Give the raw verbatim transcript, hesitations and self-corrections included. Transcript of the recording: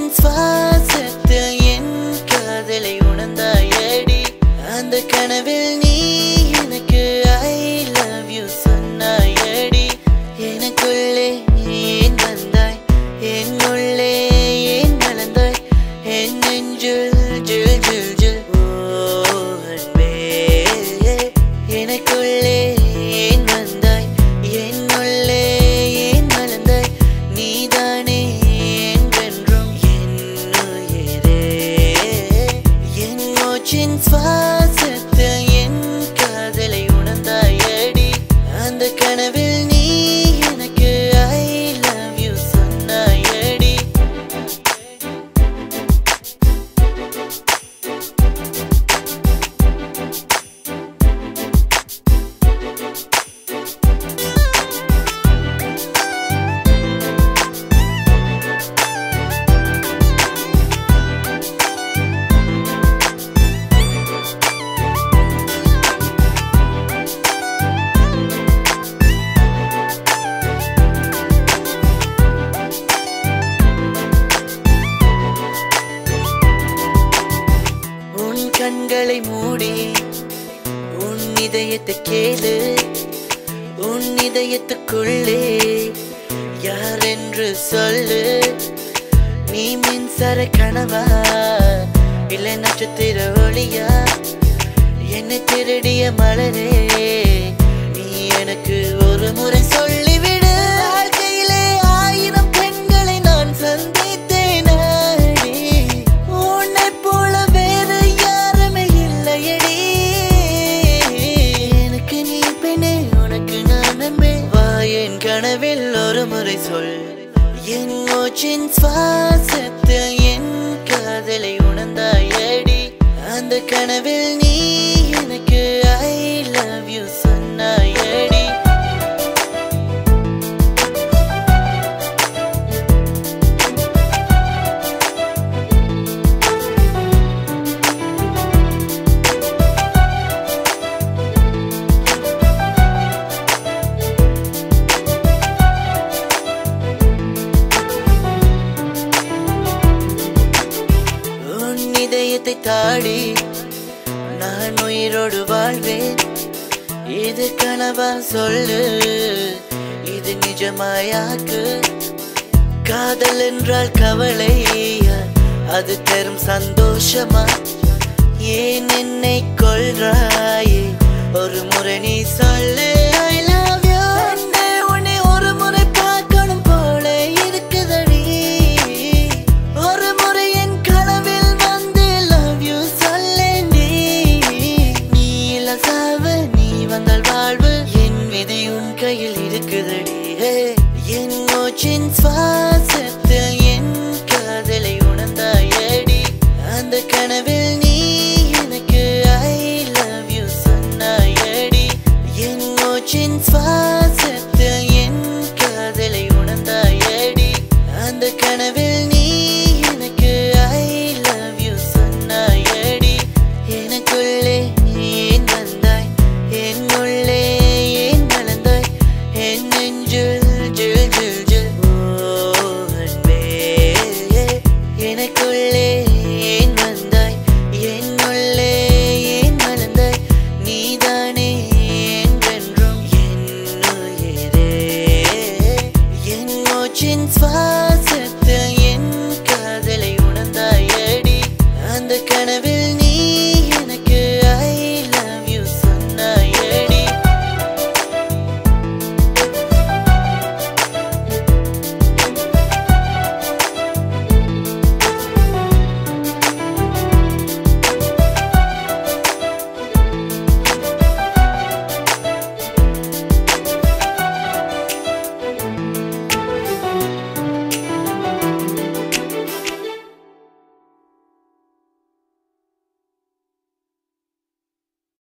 மூச்சின் சுவாசத்தில் என் காதலை உணர்ந்தாயடி அந்த கனவில் நீ எனக்கு I love you சொன்னாயடி எனக்குள்ளே ஏன் வந்தாய் என்னுள்ளே ஏன் வளர்ந்தாய் என் நெஞ்சில் ஜில் ஜில் ஜில் ஓ அன்பே எனக்குள்ளே ஏன் வந்தாய் என்னுள்ளே ஏன் வளர்ந்தாய் நீதானே என்றென்றும் என் உயிரே என் மூச்சின் சுவாசத்தில் என் காதலை உணர்ந்தாயடி அந்த கனவில் நீ எனக்கு I love you சொன்னாயடி உன் கண்களை மூடி உன் இதயத்தை கேளு உன் இதயத்துக்குள்ளே யார் என்று சொல்லு நீ மின்சார கனவா இல்லை நட்சத்திர ஒளியா என்னை திருடிய மலரே நீ எனக்கு ஒரு முறை சொல்லிவிடு வாழ்க்கையிலே ஆயிரம் பெண்களை நான் சந்தித்தேன் அடி. உன்னைப் போல வேறு யாருமே இல்லையடி எனக்கு நீ பெண்ணே உனக்கு நான் நம்பே வா என் கனவில் ஒரு முறை சொல் என் மூச்சின் சுவாசத்தில் என் காதலை உணர்ந்தாயடி அந்த கனவில் நீ எனக்கு I love you சொன்னாயடி உன் இதயத்தை தாடி நான் உயிரோடு வாழ்வேன் இது கனவா சொல்லு இது நிஜமாயாக்கு காதல் என்றால் கவலை அது தரும் சந்தோஷமா ஏன் என்னை கொள்றாயே ஒரு முறை நீ சொல்லு I love you அன்பே உன்னை ஒரு முறை பார்க்கணும் போல இருக்குதடி ஒரு முறை என் கனவில் வந்து love you சொல்லேண்டி நீ இல்ல சாவு நீ வந்தால் வாழ்வு என் விதி உன் கையில் இருக்குதடி என் மூச்சின் சுவாசத்தில்